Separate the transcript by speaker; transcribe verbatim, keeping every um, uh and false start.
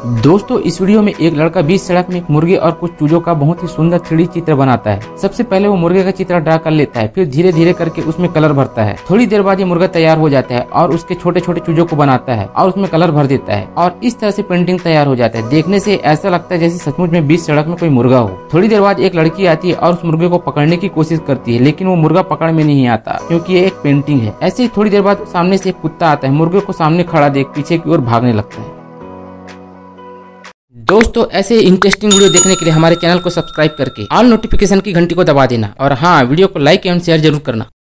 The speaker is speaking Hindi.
Speaker 1: दोस्तों इस वीडियो में एक लड़का बीच सड़क में एक मुर्गे और कुछ चूजों का बहुत ही सुंदर थ्री डी चित्र बनाता है। सबसे पहले वो मुर्गे का चित्र ड्रा कर लेता है, फिर धीरे धीरे करके उसमें कलर भरता है। थोड़ी देर बाद ये मुर्गा तैयार हो जाता है और उसके छोटे छोटे चूजों को बनाता है और उसमें कलर भर देता है और इस तरह से पेंटिंग तैयार हो जाता है। देखने से ऐसा लगता है जैसे सचमुच में बीच सड़क में कोई मुर्गा हो। थोड़ी देर बाद एक लड़की आती है और उस मुर्गे को पकड़ने की कोशिश करती है, लेकिन वो मुर्गा पकड़ में नहीं आता क्योंकि ये एक पेंटिंग है। ऐसे ही थोड़ी देर बाद सामने से एक कुत्ता आता है, मुर्गे को सामने खड़ा देख पीछे की ओर भागने लगता है। दोस्तों ऐसे इंटरेस्टिंग वीडियो देखने के लिए हमारे चैनल को सब्सक्राइब करके ऑल नोटिफिकेशन की घंटी को दबा देना और हाँ, वीडियो को लाइक एवं शेयर जरूर करना।